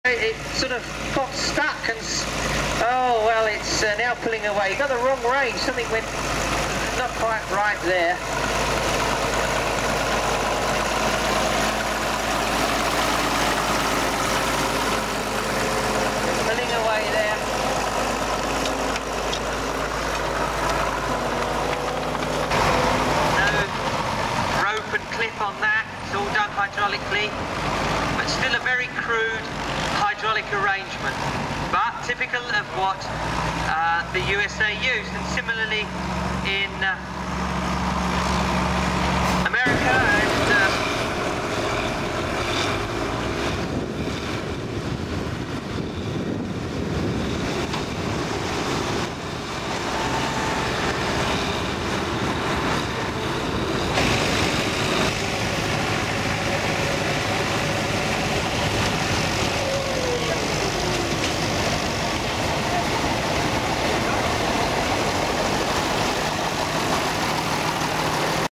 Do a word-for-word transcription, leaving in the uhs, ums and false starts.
It sort of got stuck and, oh well, it's uh, now pulling away. You got the wrong range, something went not quite right there. Pulling away there. No rope and clip on that, it's all done hydraulically, but still a very crude hydraulic arrangement, but typical of what uh, the U S A used, and similarly in uh, America